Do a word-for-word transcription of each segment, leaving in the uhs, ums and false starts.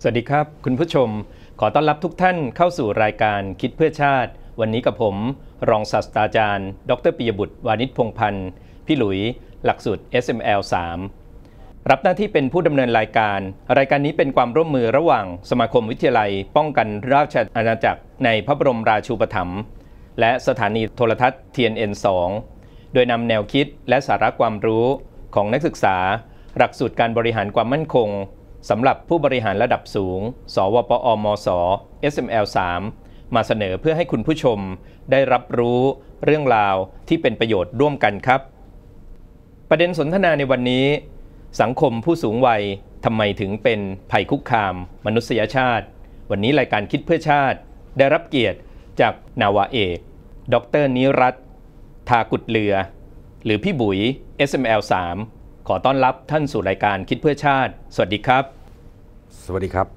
สวัสดีครับคุณผู้ชมขอต้อนรับทุกท่านเข้าสู่รายการคิดเพื่อชาติวันนี้กับผมรองศาสตราจารย์ดรปิยบุตรวานิชพงษ์พันธ์พี่หลุยหลักสูตร เอส เอ็ม แอล สาม รับหน้าที่เป็นผู้ดำเนินรายการรายการนี้เป็นความร่วมมือระหว่างสมาคมวิทยาลัยป้องกันราชอาณาจักรในพระบรมราชูปถัมภ์และสถานีโทรทัศน์ ที เอ็น เอ็น สอง โดยนำแนวคิดและสาระความรู้ของนักศึกษาหลักสูตรการบริหารความมั่นคงสำหรับผู้บริหารระดับสูงสวปอมศ เอส เอ็ม แอล สาม มาเสนอเพื่อให้คุณผู้ชมได้รับรู้เรื่องราวที่เป็นประโยชน์ร่วมกันครับประเด็นสนทนาในวันนี้สังคมผู้สูงวัยทำไมถึงเป็นภัยคุกคามมนุษยชาติวันนี้รายการคิดเพื่อชาติได้รับเกียรติจากนาวาเอกดร.นิรัตน์ทากุฎเรือหรือพี่บุ๋ย เอส เอ็ม แอล สาม ขอต้อนรับท่านสู่รายการคิดเพื่อชาติสวัสดีครับสวัสดีครับ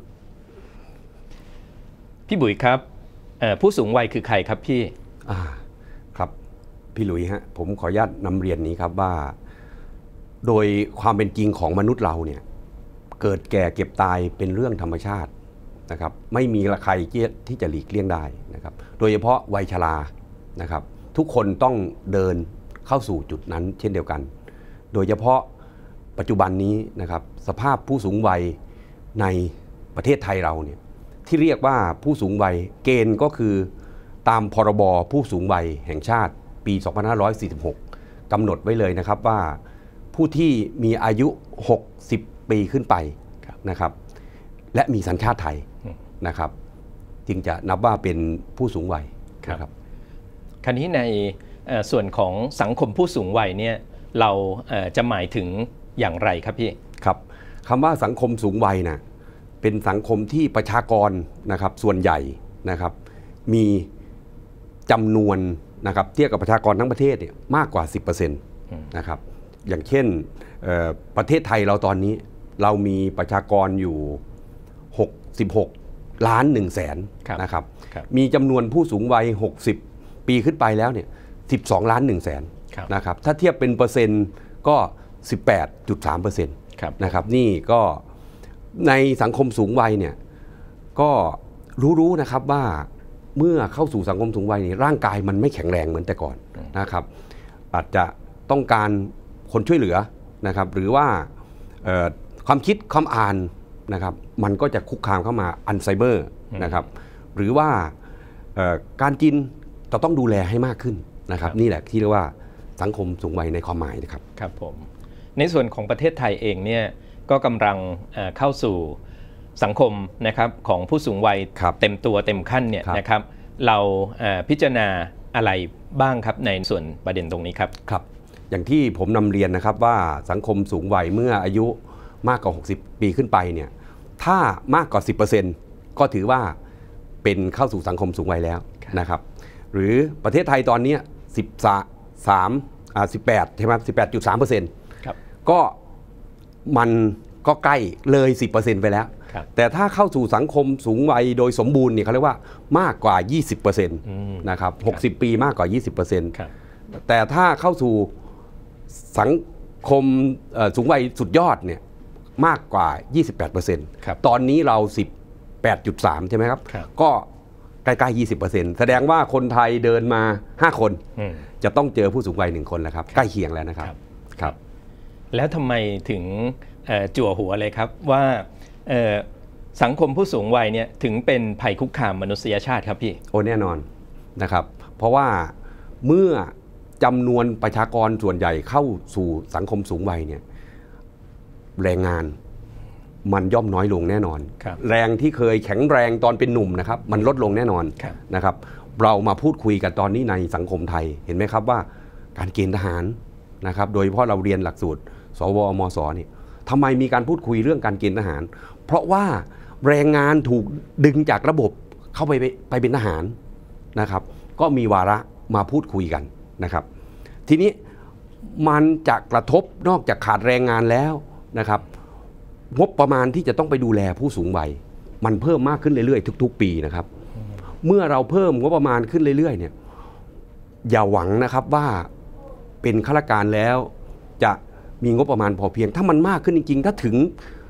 พี่บุ๋ยครับผู้สูงวัยคือใครครับพี่อ่าครับพี่หลุยฮะผมขออนุญาตนำเรียนนี้ครับว่าโดยความเป็นจริงของมนุษย์เราเนี่ยเกิดแก่เก็บตายเป็นเรื่องธรรมชาตินะครับไม่มีใครที่จะหลีกเลี่ยงได้นะครับโดยเฉพาะวัยชรานะครับทุกคนต้องเดินเข้าสู่จุดนั้นเช่นเดียวกันโดยเฉพาะปัจจุบันนี้นะครับสภาพผู้สูงวัยในประเทศไทยเราเนี่ยที่เรียกว่าผู้สูงวัยเกณฑ์ก็คือตามพรบผู้สูงวัยแห่งชาติปีสองพันห้าร้อยสี่สิบหกกำหนดไว้เลยนะครับว่าผู้ที่มีอายุหกสิบปีขึ้นไปนะครับและมีสัญชาติไทยนะครับจึงจะนับว่าเป็นผู้สูงวัยครับคราวนี้ในส่วนของสังคมผู้สูงวัยเนี่ยเราจะหมายถึงอย่างไรครับพี่ครับคำว่าสังคมสูงวัยนะเป็นสังคมที่ประชากรนะครับส่วนใหญ่นะครับมีจำนวนนะครับเทียบกับประชากรทั้งประเทศเนี่ยมากกว่า สิบเปอร์เซ็นต์ นะครับอย่างเช่นประเทศไทยเราตอนนี้เรามีประชากรอยู่หกสิบหกล้านหนึ่งแสนนะครับมีจำนวนผู้สูงวัยหกสิบปีขึ้นไปแล้วเนี่ยสิบสองล้านหนึ่งแสนนะครับถ้าเทียบเป็นเปอร์เซ็นต์ก็ สิบแปดจุดสามเปอร์เซ็นต์ นะครับนี่ก็ในสังคมสูงวัยเนี่ยก็รู้ๆนะครับว่าเมื่อเข้าสู่สังคมสูงวัยนี่ร่างกายมันไม่แข็งแรงเหมือนแต่ก่อนนะครับอาจจะต้องการคนช่วยเหลือนะครับหรือว่าความคิดความอ่านนะครับมันก็จะคุกคามเข้ามาอัลไซเมอร์นะครับหรือว่าการกินจะต้องดูแลให้มากขึ้นนะครับนี่แหละที่เรียกว่าสังคมสูงวัยในความหมายนะครับครับผมในส่วนของประเทศไทยเองเนี่ยก็กำลังเข้าสู่สังคมนะครับของผู้สูงวัยเต็มตัวเต็มขั้นเนี่ยนะครับเราพิจารณาอะไรบ้างครับในส่วนประเด็นตรงนี้ครับครับอย่างที่ผมนำเรียนนะครับว่าสังคมสูงวัยเมื่ออายุมากกว่าหกสิบปีขึ้นไปเนี่ยถ้ามากกว่า สิบเปอร์เซ็นต์ ก็ถือว่าเป็นเข้าสู่สังคมสูงวัยแล้วนะครับหรือประเทศไทยตอนนี้สิบสามอ่าสิบแปดใช่ไหมสิบแปดจุดสามเปอร์เซ็นต์ก็มันก็ใกล้เลย สิบเปอร์เซ็นต์ ไปแล้วแต่ถ้าเข้าสู่สังคมสูงวัยโดยสมบูรณ์เนี่ยเขาเรียกว่ามากกว่า ยี่สิบเปอร์เซ็นต์ นะครับหกสิบปีมากกว่า ยี่สิบเปอร์เซ็นต์ แต่ถ้าเข้าสู่สังคมสูงวัยสุดยอดเนี่ยมากกว่า ยี่สิบแปดเปอร์เซ็นต์ ตอนนี้เรา สิบแปดจุดสาม ใช่ไหมครับก็ใกล้ๆ ยี่สิบเปอร์เซ็นต์ แสดงว่าคนไทยเดินมาห้าคนจะต้องเจอผู้สูงวัยหนึ่งคนแล้วครับใกล้เคียงแล้วนะครับครับแล้วทำไมถึงจั่วหัวเลยครับว่าสังคมผู้สูงวัยเนี่ยถึงเป็นภัยคุกคามมนุษยชาติครับพี่โอ้แน่นอนนะครับเพราะว่าเมื่อจำนวนประชากรส่วนใหญ่เข้าสู่สังคมสูงวัยเนี่ยแรงงานมันย่อมน้อยลงแน่นอนแรงที่เคยแข็งแรงตอนเป็นหนุ่มนะครับมันลดลงแน่นอนนะครับเรามาพูดคุยกันตอนนี้ในสังคมไทยเห็นไหมครับว่าการเกณฑ์ทหารนะครับโดยเฉพาะเราเรียนหลักสูตรสวมศนี่ทำไมมีการพูดคุยเรื่องการเกณฑ์ทหารเพราะว่าแรงงานถูกดึงจากระบบเข้าไปไปเป็นทหารนะครับก็มีวาระมาพูดคุยกันนะครับทีนี้มันจะกระทบนอกจากขาดแรงงานแล้วนะครับงบประมาณที่จะต้องไปดูแลผู้สูงวัยมันเพิ่มมากขึ้นเรื่อยๆทุกๆปีนะครับเมื่อเราเพิ่มงบประมาณขึ้นเรื่อยๆเนี่ยอย่าหวังนะครับว่าเป็นข้าราชการแล้วจะมีงบประมาณพอเพียงถ้ามันมากขึ้นจริงๆถ้าถึง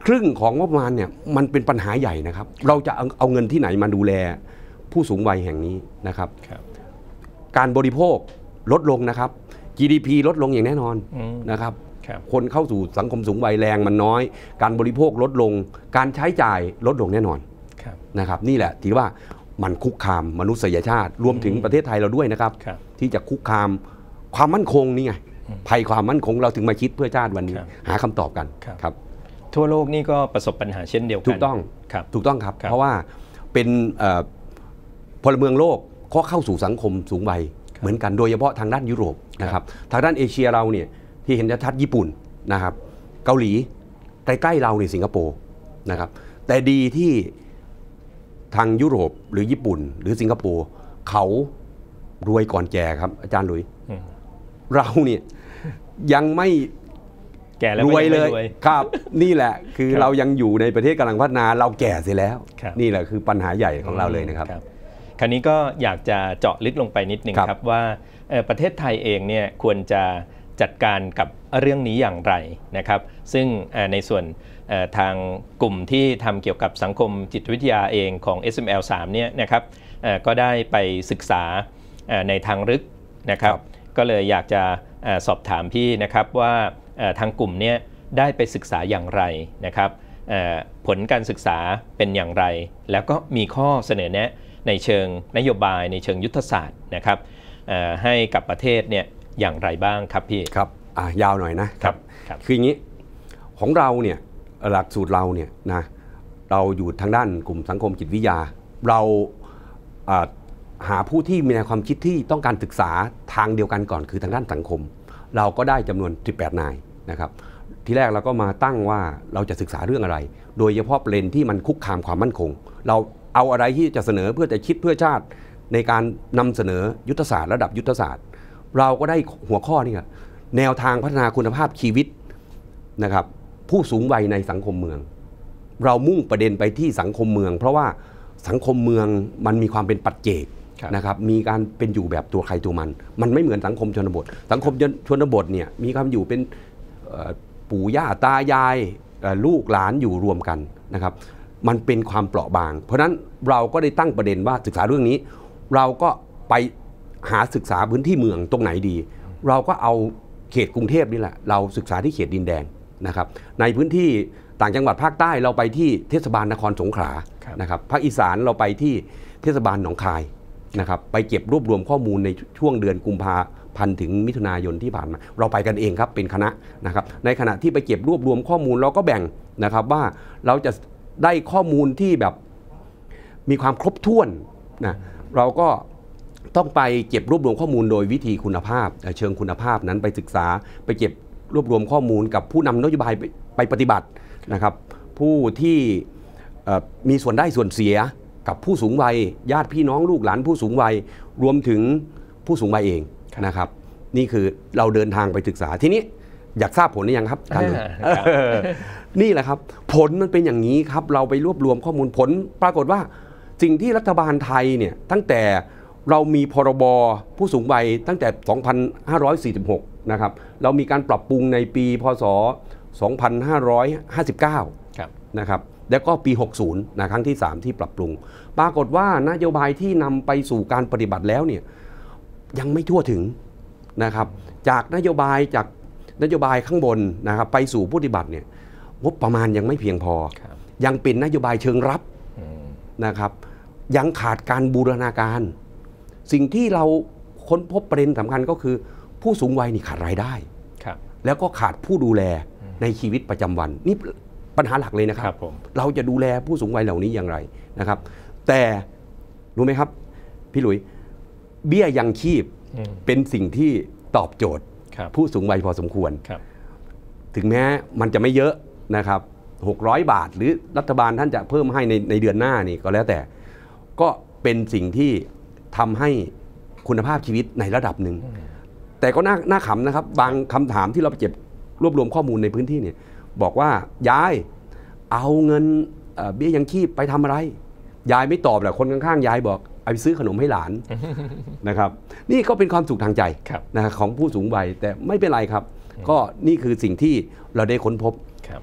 ครึ่งของงบประมาณเนี่ยมันเป็นปัญหาใหญ่นะครับเราจะเอาเอาเงินที่ไหนมาดูแลผู้สูงวัยแห่งนี้นะครับการบริโภคลดลงนะครับ จี ดี พี ลดลงอย่างแน่นอนนะครับคนเข้าสู่สังคมสูงวัยแรงมันน้อยการบริโภคลดลงการใช้จ่ายลดลงแน่นอนนะครับนี่แหละถือว่ามันคุกคามมนุษยชาติรวมถึงประเทศไทยเราด้วยนะครับที่จะคุกคามความมั่นคงนี่ไงภัยความมั่นคงเราถึงมาคิดเพื่อชาติวันนี้หาคำตอบกันครับทั่วโลกนี่ก็ประสบปัญหาเช่นเดียวกันถูกต้องถูกต้องครับเพราะว่าเป็นพลเมืองโลกก็เข้าสู่สังคมสูงวัยเหมือนกันโดยเฉพาะทางด้านยุโรปนะครับทางด้านเอเชียเราเนี่ยที่เห็นชัดญี่ปุ่นนะครับเกาหลีใกล้ๆเราในสิงคโปร์นะครับแต่ดีที่ทางยุโรปหรือญี่ปุ่นหรือสิงคโปร์เขารวยก่อนแก่ครับอาจารย์หลุยเราเนี่ยยังไม่แก่แล้วรวยเลยครับนี่แหละคือเรายังอยู่ในประเทศกำลังพัฒนาเราแก่เสียแล้วนี่แหละคือปัญหาใหญ่ของเราเลยนะครับคราวนี้ก็อยากจะเจาะลึกลงไปนิดนึงครับว่าประเทศไทยเองเนี่ยควรจะจัดการกับเรื่องนี้อย่างไรนะครับซึ่งในส่วนทางกลุ่มที่ทำเกี่ยวกับสังคมจิตวิทยาเองของ เอส เอ็ม แอล สาม เนี่ยนะครับก็ได้ไปศึกษาในทางลึกนะครับก็เลยอยากจะสอบถามพี่นะครับว่าทางกลุ่มเนี่ยได้ไปศึกษาอย่างไรนะครับผลการศึกษาเป็นอย่างไรแล้วก็มีข้อเสนอแนะในเชิงนโยบายในเชิงยุทธศาสตร์นะครับให้กับประเทศเนี่ยอย่างไรบ้างครับพี่ครับยาวหน่อยนะครับคืออย่างนี้ของเราเนี่ยหลักสูตรเราเนี่ยนะเราอยู่ทางด้านกลุ่มสังคมจิตวิทยาเราหาผู้ที่มีแนวความคิดที่ต้องการศึกษาทางเดียวกันก่อนคือทางด้านสังคมเราก็ได้จำนวนสิบแปดนายนะครับทีแรกเราก็มาตั้งว่าเราจะศึกษาเรื่องอะไรโดยเฉพาะประเด็นที่มันคุกคามความมั่นคงเราเอาอะไรที่จะเสนอเพื่อจะคิดเพื่อชาติในการนำเสนอยุทธศาสตร์ระดับยุทธศาสตร์เราก็ได้หัวข้อนี่ครับแนวทางพัฒนาคุณภาพชีวิตนะครับผู้สูงวัยในสังคมเมืองเรามุ่งประเด็นไปที่สังคมเมืองเพราะว่าสังคมเมืองมันมีความเป็นปัจเจกนะครับมีการเป็นอยู่แบบตัวใครตัวมันมันไม่เหมือนสังคมชนบทสังคมชนบทเนี่ยมีความอยู่เป็นปู่ย่าตายายลูกหลานอยู่รวมกันนะครับมันเป็นความเปราะบางเพราะฉะนั้นเราก็ได้ตั้งประเด็นว่าศึกษาเรื่องนี้เราก็ไปหาศึกษาพื้นที่เมืองตรงไหนดีเราก็เอาเขตกรุงเทพนี่แหละเราศึกษาที่เขตดินแดงนะครับในพื้นที่ต่างจังหวัดภาคใต้เราไปที่เทศบาลนครสงขลานะครับภาคอีสานเราไปที่เทศบาลหนองคายนะครับไปเก็บรวบรวมข้อมูลในช่วงเดือนกุมภาพันธ์ถึงมิถุนายนที่ผ่านมาเราไปกันเองครับเป็นคณะนะครับในขณะที่ไปเก็บรวบรวมข้อมูลเราก็แบ่งนะครับว่าเราจะได้ข้อมูลที่แบบมีความครบถ้วนนะเราก็ต้องไปเก็บรวบรวมข้อมูลโดยวิธีคุณภาพเชิงคุณภาพนั้นไปศึกษาไปเก็บรวบรวมข้อมูลกับผู้นำนโยบายไปปฏิบัตินะครับผู้ที่มีส่วนได้ส่วนเสียกับผู้สูงวัยญาติพี่น้องลูกหลานผู้สูงวัยรวมถึงผู้สูงวัยเองนะครับนี่คือเราเดินทางไปศึกษาทีนี้อยากทราบผลหรือยังครับท่านนี่แหละครับผลมันเป็นอย่างนี้ครับเราไปรวบรวมข้อมูลผลปรากฏว่าสิ่งที่รัฐบาลไทยเนี่ยตั้งแต่เรามีพรบผู้สูงวัยตั้งแต่สองพันห้าร้อยสี่สิบหกนะครับเรามีการปรับปรุงในปีพ.ศ. สองพันห้าร้อยห้าสิบเก้านะครับแล้วก็ปีหกสิบนะครั้งที่สามที่ปรับปรุงปรากฏว่านโยบายที่นำไปสู่การปฏิบัติแล้วเนี่ยยังไม่ทั่วถึงนะครับจากนโยบายจากนโยบายข้างบนนะครับไปสู่ผู้ปฏิบัติเนี่ยงบประมาณยังไม่เพียงพอยังเป็นนโยบายเชิงรับนะครับยังขาดการบูรณาการสิ่งที่เราค้นพบประเด็นสำคัญก็คือผู้สูงวัยนี่ขาดรายได้แล้วก็ขาดผู้ดูแลในชีวิตประจำวันนี่ปัญหาหลักเลยนะครับ เราจะดูแลผู้สูงวัยเหล่านี้อย่างไรนะครับแต่รู้ไหมครับพี่หลุยเบี้ยยังชีพเป็นสิ่งที่ตอบโจทย์ผู้สูงวัยพอสมควรถึงแม้มันจะไม่เยอะนะครับหกร้อยบาทหรือรัฐบาลท่านจะเพิ่มให้ในในเดือนหน้านี่ก็แล้วแต่ก็เป็นสิ่งที่ทำให้คุณภาพชีวิตในระดับหนึ่งแต่ก็น่าน่าขำนะครับบางคำถามที่เราไปเก็บรวบรวมข้อมูลในพื้นที่เนี่ยบอกว่ายายเอาเงินเบี้ยยังชีพไปทำอะไรยายไม่ตอบแหละคนข้างๆยายบอกเอาไปซื้อขนมให้หลาน นะครับนี่ก็เป็นความสุขทางใจนะของผู้สูงวัยแต่ไม่เป็นไรครับก็นี่คือสิ่งที่เราได้ค้นพบทีนี้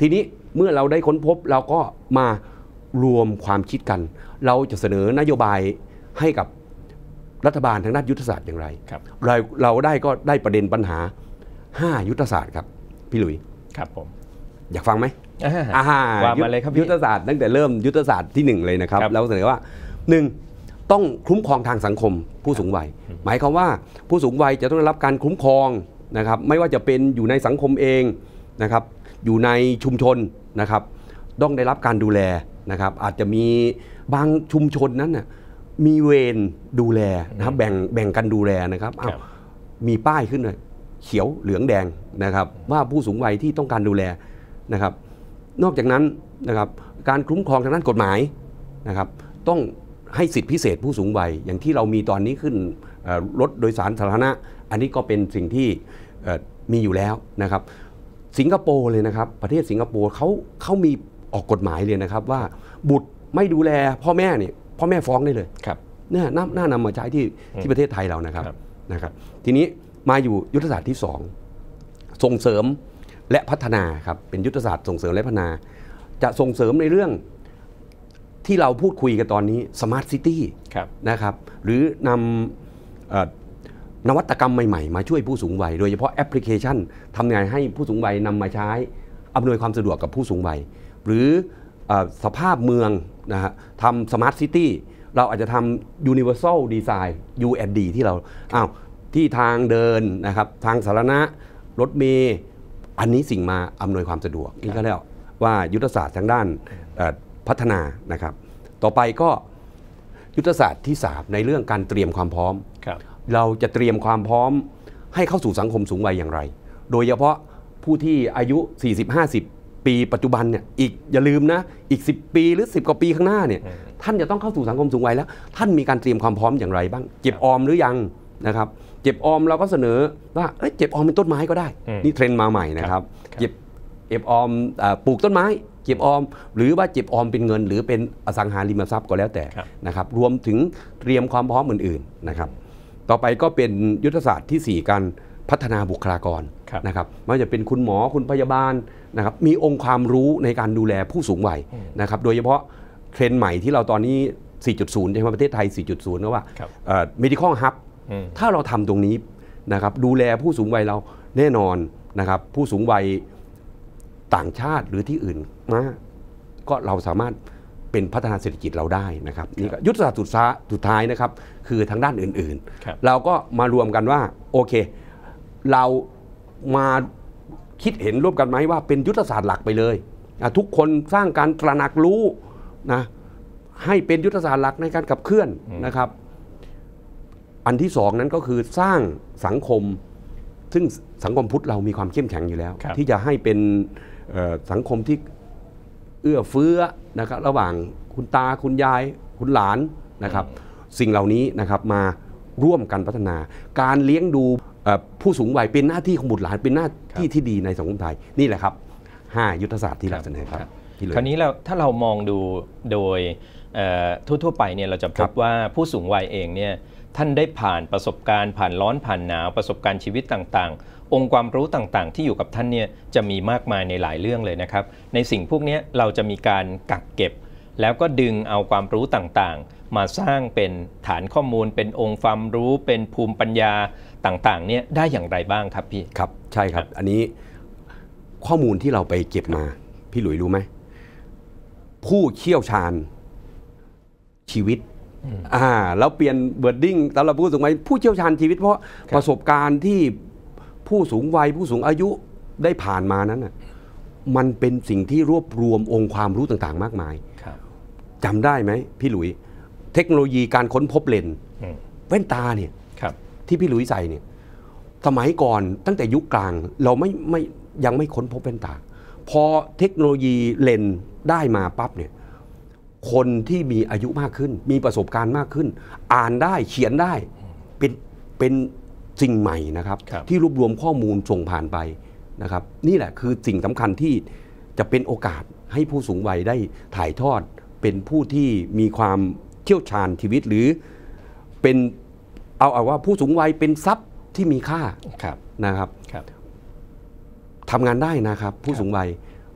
เมื่อเราได้ค้นพบเราก็มารวมความคิดกันเราจะเสนอนโยบายให้กับรัฐบาลทางด้านยุทธศาสตร์อย่างไรเราเราได้ก็ได้ประเด็นปัญหาห้ายุทธศาสตร์ครับพี่หลุยครับผมอยากฟังไหมอ่าว่ามาเลยครับยุทธศาสตร์ตั้งแต่เริ่มยุทธศาสตร์ที่หนึ่งเลยนะครับเราเสนอว่าหนึ่งต้องคุ้มครองทางสังคมผู้สูงวัยหมายความว่าผู้สูงวัยจะต้องได้รับการคุ้มครองนะครับไม่ว่าจะเป็นอยู่ในสังคมเองนะครับอยู่ในชุมชนนะครับต้องได้รับการดูแลนะครับอาจจะมีบางชุมชนนั้นน่ะมีเวรดูแลนะครับแบ่งแบ่งกันดูแลนะครับอ้าวมีป้ายขึ้นเลยเขียวเหลืองแดงนะครับว่าผู้สูงวัยที่ต้องการดูแลนะครับนอกจากนั้นนะครับการคุ้มครองทางด้านกฎหมายนะครับต้องให้สิทธิพิเศษผู้สูงวัยอย่างที่เรามีตอนนี้ขึ้นรถโดยสารสาธารณะอันนี้ก็เป็นสิ่งที่มีอยู่แล้วนะครับสิงคโปร์เลยนะครับประเทศสิงคโปร์เขาเขามีออกกฎหมายเลยนะครับว่าบุตรไม่ดูแลพ่อแม่เนี่ยพ่อแม่ฟ้องได้เลยครับเนี่ยน่าน่านำมาใช้ที่ที่ประเทศไทยเรานะครับนะครับทีนี้มาอยู่ยุทธศาสตร์ที่สองส่งเสริมและพัฒนาครับเป็นยุทธศาสตร์ส่งเสริมและพัฒนาจะส่งเสริมในเรื่องที่เราพูดคุยกันตอนนี้ Smart City นะครับหรือนำนวัตกรรมใหม่ๆมาช่วยผู้สูงวัยโดยเฉพาะแอปพลิเคชันทำงานให้ผู้สูงวัยนำมาใช้อำนวยความสะดวกกับผู้สูงวัยหรือสภาพเมืองนะฮะทำ Smart City เราอาจจะทำ Universal Design ยู เอ็น ดี ที่เราอ้าวที่ทางเดินนะครับทางสาธารณะรถเมล์อันนี้สิ่งมาอำนวยความสะดวกนี่ก็เรียกว่ายุทธศาสตร์ทางด้านพัฒนานะครับต่อไปก็ยุทธศาสตร์ที่สามในเรื่องการเตรียมความพร้อมเราจะเตรียมความพร้อมให้เข้าสู่สังคมสูงวัยอย่างไรโดยเฉพาะผู้ที่อายุ สี่สิบห้าสิบ ปีปัจจุบันเนี่ยอีกอย่าลืมนะอีกสิบปีหรือสิบกว่าปีข้างหน้าเนี่ยท่านจะต้องเข้าสู่สังคมสูงวัยแล้วท่านมีการเตรียมความพร้อมอย่างไรบ้างเก็บออมหรือยังนะครับเก็บออมเราก็เสนอว่าเอ้ยเก็บออมเป็นต้นไม้ก็ได้นี่เทรนด์มาใหม่นะครับเก็บเก็บออมปลูกต้นไม้เก็บออมหรือว่าเก็บออมเป็นเงินหรือเป็นอสังหาริมทรัพย์ก็แล้วแต่นะครับรวมถึงเตรียมความพร้อมอื่นๆนะครับต่อไปก็เป็นยุทธศาสตร์ที่สี่การพัฒนาบุคลากรนะครับไม่ว่าจะเป็นคุณหมอคุณพยาบาลนะครับมีองค์ความรู้ในการดูแลผู้สูงวัยนะครับโดยเฉพาะเทรนด์ใหม่ที่เราตอนนี้ สี่จุดศูนย์ ใช่ไหมประเทศไทย สี่จุดศูนย์ นะว่า medical hub ถ้าเราทำตรงนี้นะครับดูแลผู้สูงวัยเราแน่นอนนะครับผู้สูงวัยต่างชาติหรือที่อื่นมาก็เราสามารถเป็นพัฒนาเศรษฐกิจเราได้นะครับนี่ก็ยุทธศาสตร์สุดท้ายนะครับคือทางด้านอื่นๆเราก็มารวมกันว่าโอเคเรามาคิดเห็นร่วมกันไหมว่าเป็นยุทธศาสตร์หลักไปเลยทุกคนสร้างการตระหนักรู้นะให้เป็นยุทธศาสตร์หลักในการขับเคลื่อนนะครับอันที่สองนั้นก็คือสร้างสังคมซึ่งสังคมพุทธเรามีความเข้มแข็งอยู่แล้วที่จะให้เป็นสังคมที่เอื้อเฟื้อนะครับระหว่างคุณตาคุณยายคุณหลานนะครับสิ่งเหล่านี้นะครับมาร่วมกันพัฒนาการเลี้ยงดูผู้สูงวัยเป็นหน้าที่ของบุตรหลานเป็นหน้าที่ที่ดีในสังคมไทยนี่แหละครับห้ายุทธศาสตร์ที่เราเสนอครับคราวนี้เราถ้าเรามองดูโดยทั่วๆไปเนี่ยเราจะพบว่าผู้สูงวัยเองเนี่ยท่านได้ผ่านประสบการณ์ผ่านร้อนผ่านหนาวประสบการณ์ชีวิตต่างๆองค์ความรู้ต่างๆที่อยู่กับท่านเนี่ยจะมีมากมายในหลายเรื่องเลยนะครับในสิ่งพวกนี้เราจะมีการกักเก็บแล้วก็ดึงเอาความรู้ต่างๆมาสร้างเป็นฐานข้อมูลเป็นองค์ความรู้เป็นภูมิปัญญาต่างๆเนี่ยได้อย่างไรบ้างครับพี่ครับใช่ครับอันนี้ข้อมูลที่เราไปเก็บมาพี่หลุยรู้ไหมผู้เชี่ยวชาญชีวิตอ่าแล้วเปลี่ยนเบิร์ดดิ้งสำหรับผู้สูงวัยผู้เชี่ยวชาญชีวิตเพราะประสบการณ์ที่ผู้สูงวัยผู้สูงอายุได้ผ่านมานั้นน่ะมันเป็นสิ่งที่รวบรวมองค์ความรู้ต่างๆมากมายจำได้ไหมพี่หลุยเทคโนโลยีการค้นพบเลนส์แว่นตาเนี่ยที่พี่หลุยใส่เนี่ยสมัยก่อนตั้งแต่ยุคกลางเราไม่ไม่ยังไม่ค้นพบแว่นตาพอเทคโนโลยีเลนส์ได้มาปั๊บเนี่ยคนที่มีอายุมากขึ้นมีประสบการณ์มากขึ้นอ่านได้เขียนได้เป็นเป็นสิ่งใหม่นะครับที่รวบรวมข้อมูลส่งผ่านไปนะครับนี่แหละคือสิ่งสำคัญที่จะเป็นโอกาสให้ผู้สูงวัยได้ถ่ายทอดเป็นผู้ที่มีความเชี่ยวชาญชีวิตหรือเป็นเอาเอาว่าผู้สูงวัยเป็นทรัพย์ที่มีค่านะครับทำงานได้นะครับผู้สูงวัย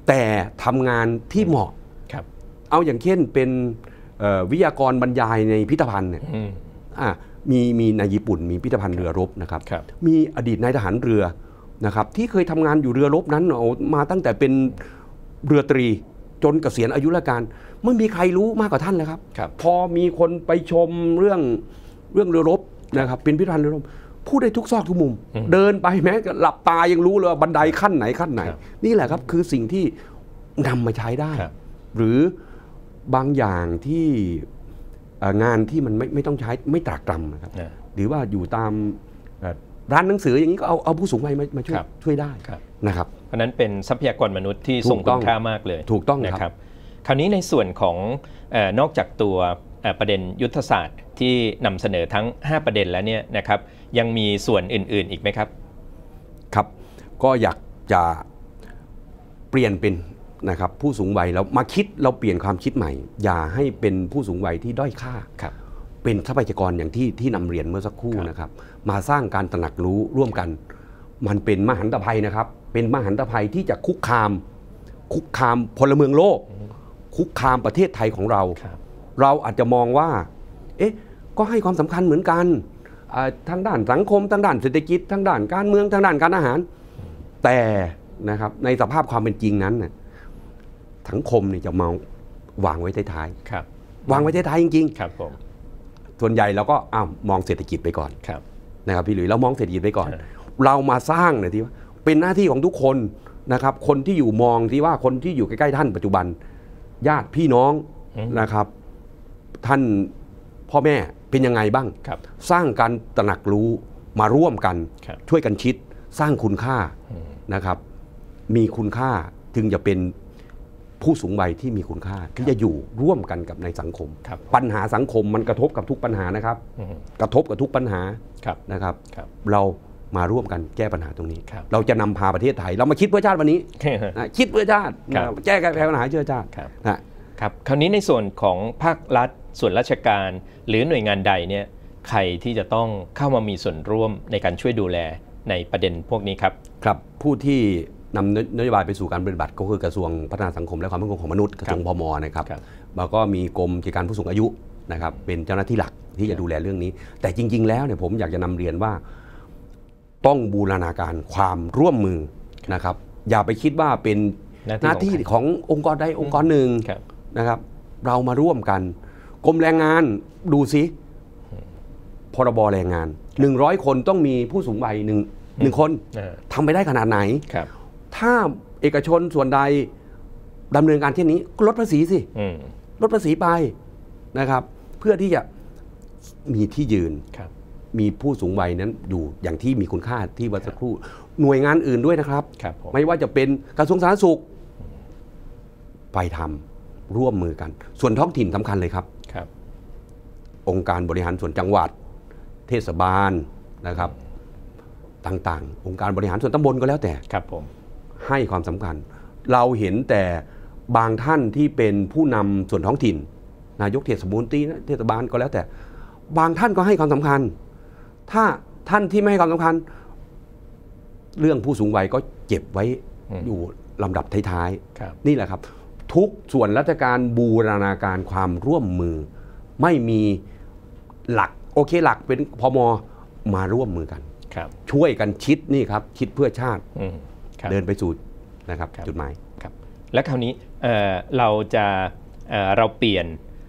แต่ทำงานที่เหมาะเอาอย่างเช่นเป็นวิทยากรบรรยายในพิพิธภัณฑ์เนี่ยมีมีในญี่ปุ่นมีพิพิธภัณฑ์เรือรบนะครับมีอดีตนายทหารเรือนะครับที่เคยทำงานอยู่เรือรบนั้นมาตั้งแต่เป็นเรือตรีจนเกษียณอายุราชการไม่มีใครรู้มากกว่าท่านเลยครับพอมีคนไปชมเรื่องเรื่องเรือรบนะครับเป็นพิพิธภัณฑ์เรือรบพูดได้ทุกซอกทุกมุมเดินไปแม้หลับตายังรู้เลยว่าบันไดขั้นไหนขั้นไหนนี่แหละครับคือสิ่งที่นำมาใช้ได้หรือบางอย่างที่งานที่มันไม่ไม่ต้องใช้ไม่ตรากตรำนะครับหรือว่าอยู่ตามร้านหนังสืออย่างนี้ก็เอาเอาผู้สูงวัยมามาช่วยช่วยได้นะครับเพราะนั้นเป็นทรัพยากรมนุษย์ที่ทรงคุณค่ามากเลยถูกต้องนะครับคราวนี้ในส่วนของนอกจากตัวประเด็นยุทธศาสตร์ที่นำเสนอทั้งห้าประเด็นแล้วเนี่ยนะครับยังมีส่วนอื่นๆอีกไหมครับครับก็อยากจะเปลี่ยนเป็นนะครับผู้สูงวัยแล้วมาคิดเราเปลี่ยนความคิดใหม่อย่าให้เป็นผู้สูงวัยที่ด้อยค่าเป็นทรัพยากรอย่างที่ที่นำเรียนเมื่อสักครู่นะครับมาสร้างการตระหนักรู้ร่วมกันมันเป็นมหันตภัยนะครับเป็นมหันตภัยที่จะคุกคามคุกคามพลเมืองโลกคุกคามประเทศไทยของเราเราอาจจะมองว่าเอ๊ะก็ให้ความสำคัญเหมือนกันทางด้านสังคมทางด้านเศรษฐกิจทางด้านการเมืองทางด้านการอาหารแต่นะครับในสภาพความเป็นจริงนั้นสังคมเนี่ยจะมองวางไว้ท้ายๆวางไว้ท้ายๆจริงๆครับผมส่วนใหญ่เราก็อ้าวมองเศรษฐกิจไปก่อนนะครับพี่หลุยเรามองเศรษฐกิจไปก่อนเรามาสร้างเนี่ยที่ว่าเป็นหน้าที่ของทุกคนนะครับคนที่อยู่มองที่ว่าคนที่อยู่ใกล้ๆท่านปัจจุบันญาติพี่น้องนะครับท่านพ่อแม่เป็นยังไงบ้างสร้างการตระหนักรู้มาร่วมกันช่วยกันคิดสร้างคุณค่านะครับมีคุณค่าถึงจะเป็นผู้สูงวัยที่มีคุณค่าที่จะอยู่ร่วมกันกับในสังคมปัญหาสังคมมันกระทบกับทุกปัญหานะครับกระทบกับทุกปัญหานะครับเรามาร่วมกันแก้ปัญหาตรงนี้เราจะนำพาประเทศไทยเรามาคิดเพื่อชาติวันนี้คิดเพื่อชาติแก้ไขปัญหาเพื่อชาติครับคราวนี้ในส่วนของภาครัฐส่วนราชการหรือหน่วยงานใดเนี่ยใครที่จะต้องเข้ามามีส่วนร่วมในการช่วยดูแลในประเด็นพวกนี้ครับครับผู้ที่นำนโยบายไปสู่การปฏิบัติก็คือกระทรวงพัฒนาสังคมและความมั่นคงของมนุษย์กระทรวงพมนะครับแล้วก็มีกรมกิจการผู้สูงอายุนะครับเป็นเจ้าหน้าที่หลักที่จะดูแลเรื่องนี้แต่จริงๆแล้วเนี่ยผมอยากจะนำเรียนว่าต้องบูรณาการความร่วมมือนะครับอย่าไปคิดว่าเป็นหน้าที่ขององค์กรใดองค์กรหนึ่งนะครับเรามาร่วมกันกรมแรงงานดูสิพรบแรงงานหนึ่งร้อยคนต้องมีผู้สูงวัยหนึ่งหนึ่งคนทำไปได้ขนาดไหนถ้าเอกชนส่วนใดดำเนินการเช่นนี้ก็ลดภาษีสิลดภาษีไปนะครับเพื่อที่จะมีที่ยืนมีผู้สูงวัยนั้นอยู่อย่างที่มีคุณค่าที่วันสักครู่หน่วยงานอื่นด้วยนะครับไม่ว่าจะเป็นกระทรวงสาธารณสุขไปทำร่วมมือกันส่วนท้องถิ่นสำคัญเลยครับองค์การบริหารส่วนจังหวัดเทศบาลนะครับต่างๆองค์การบริหารส่วนตำบลก็แล้วแต่ครับผมให้ความสำคัญเราเห็นแต่บางท่านที่เป็นผู้นำส่วนท้องถิ่นนายกเทศมนตรีเทศบาลก็แล้วแต่บางท่านก็ให้ความสำคัญถ้าท่านที่ไม่ให้ความสำคัญเรื่องผู้สูงวัยก็เก็บไว้อยู่ลำดับท้ายๆนี่แหละครับทุกส่วนราชการบูรณาการความร่วมมือไม่มีหลักโอเคหลักเป็นพม.มาร่วมมือกันช่วยกันคิดนี่ครับคิดเพื่อชาติเดินไปสู่นะครับจุดหมายครับและคราวนี้ เ, เราจะเเราเปลี่ยน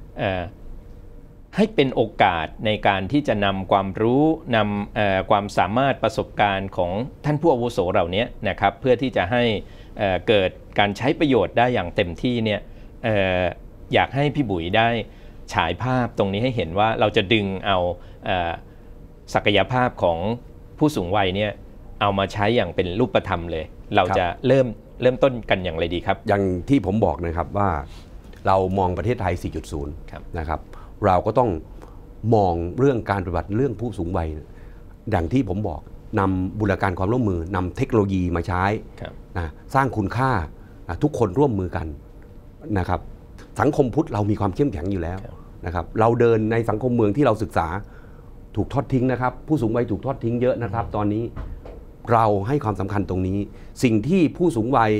ให้เป็นโอกาสในการที่จะนำความรู้นำความสามารถประสบการณ์ของท่านผู้อาวุโสเหล่านี้นะครับเพื่อที่จะให้เ, เกิดการใช้ประโยชน์ได้อย่างเต็มที่เนี่ย เ, อยากให้พี่บุ๋ยได้ฉายภาพตรงนี้ให้เห็นว่าเราจะดึงเอาศักยภาพของผู้สูงวัยเนี่ยเอามาใช้อย่างเป็นรูปธรรมเลยเราจะเริ่มเริ่มต้นกันอย่างไรดีครับอย่างที่ผมบอกนะครับว่าเรามองประเทศไทย สี่จุดศูนย์ นะครับเราก็ต้องมองเรื่องการปฏิบัติเรื่องผู้สูงวัยอย่างที่ผมบอกนำบูรณาการความร่วมมือนำเทคโนโลยีมาใช้นะสร้างคุณค่านะทุกคนร่วมมือกันนะครับสังคมพุทธเรามีความเข้มแข็งอยู่แล้วนะครับเราเดินในสังคมเมืองที่เราศึกษาถูกทอดทิ้งนะครับผู้สูงวัยถูกทอดทิ้งเยอะนะครับตอนนี้เราให้ความสำคัญตรงนี้สิ่งที่ผู้สูงวัย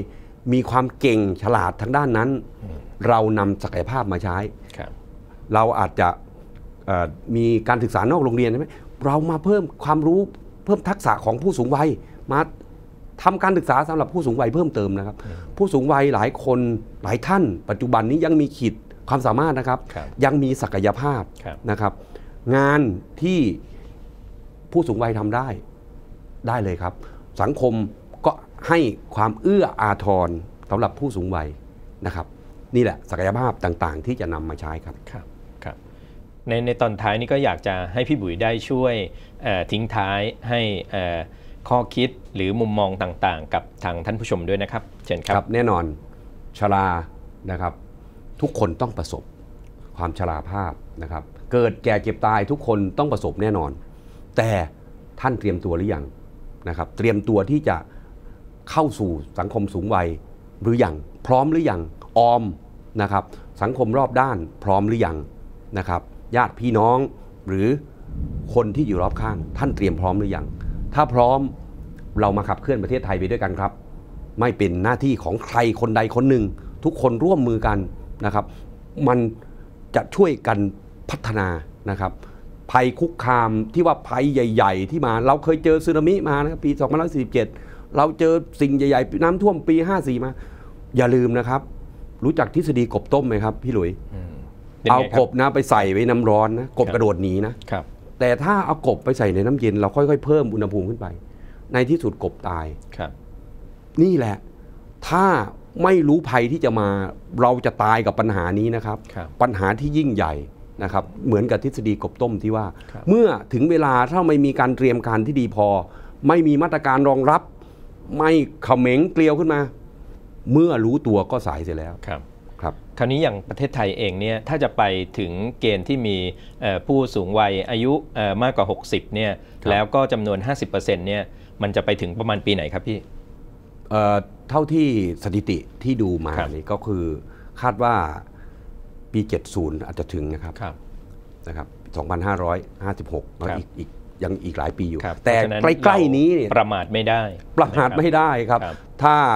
มีความเก่งฉลาดทางด้านนั้นเรานำศักยภาพมาใช้เราอาจจะมีการศึกษานอกโรงเรียนใช่ไหมเรามาเพิ่มความรู้เพิ่มทักษะของผู้สูงวัยมาทำการศึกษาสำหรับผู้สูงวัยเพิ่มเติมนะครับผู้สูงวัยหลายคนหลายท่านปัจจุบันนี้ยังมีขีดความสามารถนะครับยังมีศักยภาพนะครับงานที่ผู้สูงวัยทำได้ได้เลยครับสังคมก็ให้ความเอื้ออาทรสำหรับผู้สูงวัยนะครับนี่แหละศักยภาพต่างๆที่จะนำมาใช้ครับครับครับในในตอนท้ายนี้ก็อยากจะให้พี่บุ๋ยได้ช่วยทิ้งท้ายให้ข้อคิดหรือมุมมองต่างๆกับทางท่านผู้ชมด้วยนะครับเชิญครับแน่นอนชรานะครับทุกคนต้องประสบความชราภาพนะครับเกิดแก่เจ็บตายทุกคนต้องประสบแน่นอนแต่ท่านเตรียมตัวหรือยังนะครับเตรียมตัวที่จะเข้าสู่สังคมสูงวัยหรือยังพร้อมหรือยังออมนะครับสังคมรอบด้านพร้อมหรือยังนะครับญาติพี่น้องหรือคนที่อยู่รอบข้างท่านเตรียมพร้อมหรือยังถ้าพร้อมเรามาขับเคลื่อนประเทศไทยไปด้วยกันครับไม่เป็นหน้าที่ของใครคนใดคนหนึ่งทุกคนร่วมมือกันนะครับมันจะช่วยกันพัฒนานะครับภัยคุกคามที่ว่าภัยใหญ่ๆที่มาเราเคยเจอสึนามิมานะครับปีสองพันสี่สิบเจ็ดเราเจอสิ่งใหญ่ๆน้ำท่วมปีห้าสี่มาอย่าลืมนะครับรู้จักทฤษฎีกบต้มไหมครับพี่หลุยเอากบนะไปใส่ไว้น้ำร้อนนะกบกระโดดหนีนะแต่ถ้าเอากบไปใส่ในน้ำเย็นเราค่อยๆเพิ่มอุณหภูมิขึ้นไปในที่สุดกบตายนี่แหละถ้าไม่รู้ภัยที่จะมาเราจะตายกับปัญหานี้นะครับปัญหาที่ยิ่งใหญ่นะครับเหมือนกับทฤษฎีกบต้มที่ว่าเมื่อถึงเวลาถ้าไม่มีการเตรียมการที่ดีพอไม่มีมาตรการรองรับไม่เขม็งเกลียวขึ้นมาเมื่อรู้ตัวก็สายเสียแล้วครับครับคราวนี้อย่างประเทศไทยเองเนี่ยถ้าจะไปถึงเกณฑ์ที่มีผู้สูงวัยอายุมากกว่าหกสิบเนี่ยแล้วก็จำนวน ห้าสิบเปอร์เซ็นต์ เนี่ยมันจะไปถึงประมาณปีไหนครับพี่เอ่อเท่าที่สถิติที่ดูมานี่ก็คือคาดว่าปีเจ็ดสิบอาจจะถึงนะครับนะครับสองพันห้าร้อยห้าสิบหกแล้วอีกอีกยังอีกหลายปีอยู่แต่ใกล้ๆนี้ประมาทไม่ได้ประมาทไม่ได้ครับถ้า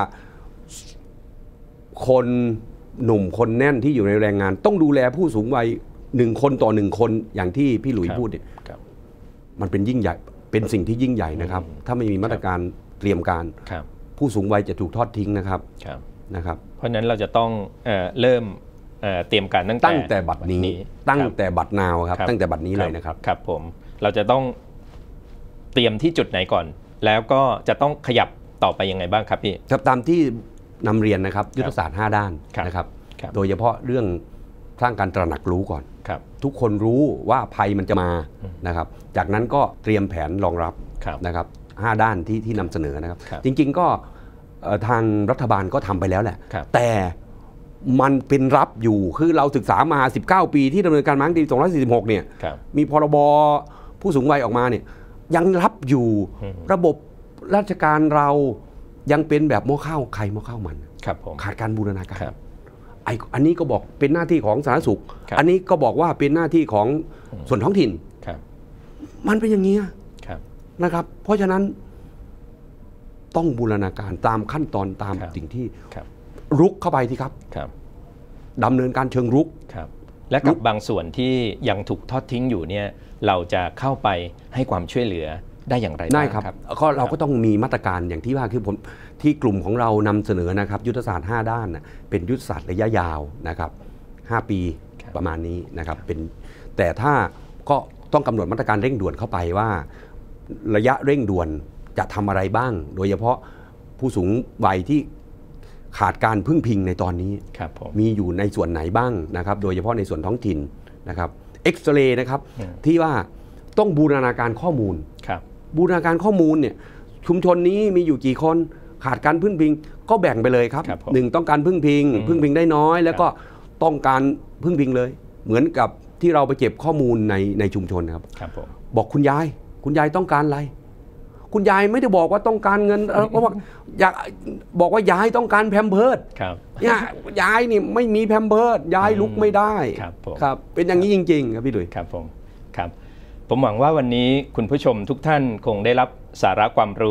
คนหนุ่มคนแน่นที่อยู่ในแรงงานต้องดูแลผู้สูงวัยหนึ่งคนต่อหนึ่งคนอย่างที่พี่หลุยพูดเนี่ยมันเป็นยิ่งใหญ่เป็นสิ่งที่ยิ่งใหญ่นะครับถ้าไม่มีมาตรการเตรียมการผู้สูงวัยจะถูกทอดทิ้งนะครับนะครับเพราะฉะนั้นเราจะต้องเอ่อเริ่มเอ่อเตรียมการตั้งแต่ตั้งแต่บัดนี้ตั้งแต่บัดนาวครับตั้งแต่บัดนี้เลยนะครับครับผมเราจะต้องเตรียมที่จุดไหนก่อนแล้วก็จะต้องขยับต่อไปยังไงบ้างครับพี่ครับตามที่นำเรียนนะครับยุทธศาสตร์ห้าด้านนะครับโดยเฉพาะเรื่องสร้างการตระหนักรู้ก่อนทุกคนรู้ว่าภัยมันจะมานะครับจากนั้นก็เตรียมแผนรองรับนะครับห้าด้านที่ที่นำเสนอนะครับจริงๆก็ทางรัฐบาลก็ทำไปแล้วแหละแต่มันเป็นรับอยู่คือเราศึกษามาสิบเก้าปีที่ดำเนินการมาตั้งแต่สองพันห้าร้อยสี่สิบหกเนี่ยมีพรบผู้สูงวัยออกมาเนี่ยยังรับอยู่ระบบราชการเรายังเป็นแบบหม้อข้าวไข่หม้อข้าวมันขาดการบูรณาการไอ้อันนี้ก็บอกเป็นหน้าที่ของสาธารณสุขอันนี้ก็บอกว่าเป็นหน้าที่ของส่วนท้องถิ่นมันเป็นอย่างนี้นะครับเพราะฉะนั้นต้องบูรณาการตามขั้นตอนตามสิ่งที่รุกเข้าไปที่ครับดำเนินการเชิงรุกและกับบางส่วนที่ยังถูกทอดทิ้งอยู่เนี่ยเราจะเข้าไปให้ความช่วยเหลือได้อย่างไรได้ครับก็เราก็ต้องมีมาตรการอย่างที่ว่าคือผมที่กลุ่มของเรานำเสนอนะครับยุทธศาสตร์ห้าด้านเป็นยุทธศาสตร์ระยะยาวนะครับห้าปีประมาณนี้นะครับเป็นแต่ถ้าก็ต้องกำหนดมาตรการเร่งด่วนเข้าไปว่าระยะเร่งด่วนจะทำอะไรบ้างโดยเฉพาะผู้สูงวัยที่ขาดการพึ่งพิงในตอนนี้มีอยู่ในส่วนไหนบ้างนะครับโดยเฉพาะในส่วนท้องถิ่นนะครับเอ็กซเรย์นะครับที่ว่าต้องบูรณาการข้อมูลบูรณาการข้อมูลเนี่ยชุมชนนี้มีอยู่กี่คนขาดการพึ่งพิงก็แบ่งไปเลยครับหนึ่งต้องการพึ่งพิงพึ่งพิงได้น้อยแล้วก็ต้องการพึ่งพิงเลยเหมือนกับที่เราไปเก็บข้อมูลในในชุมชนครับบอกคุณยายคุณยายต้องการอะไรคุณยายไม่ได้บอกว่าต้องการเงินเพราะว่าอยากบอกว่ายายต้องการแพมเพิร์สเนี่ยยายนี่ไม่มีแพมเพิร์สยายลุกไม่ได้ครับเป็นอย่างนี้จริงๆครับพี่ดุยครับผมครับผมหวังว่าวันนี้คุณผู้ชมทุกท่านคงได้รับสาระความรู้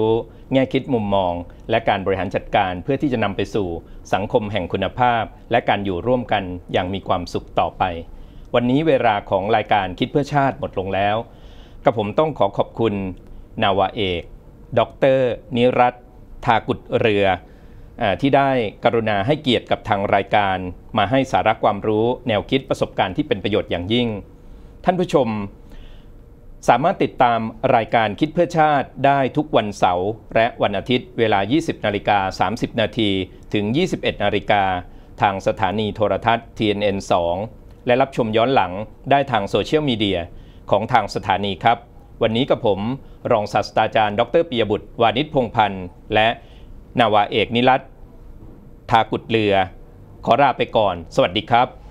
แง่คิดมุมมองและการบริหารจัดการเพื่อที่จะนำไปสู่สังคมแห่งคุณภาพและการอยู่ร่วมกันอย่างมีความสุขต่อไปวันนี้เวลาของรายการคิดเพื่อชาติหมดลงแล้วกับผมต้องขอขอบคุณนาวาเอกดร.นิรัตน์ ทากุฎเรือที่ได้กรุณาให้เกียรติกับทางรายการมาให้สาระความรู้แนวคิดประสบการณ์ที่เป็นประโยชน์อย่างยิ่งท่านผู้ชมสามารถติดตามรายการคิดเพื่อชาติได้ทุกวันเสาร์และวันอาทิตย์เวลา ยี่สิบนาฬิกาสามสิบนาทีถึง ยี่สิบเอ็ดนาฬิกาทางสถานีโทรทัศน์ ที เอ็น เอ็น สอง และรับชมย้อนหลังได้ทางโซเชียลมีเดียของทางสถานีครับวันนี้กับผมรองศาสตราจารย์ดร.ปิยบุตรวานิชพงษ์พันธ์และนาวาเอกนิรัตน์ ทากุฎเรือขอลาไปก่อนสวัสดีครับ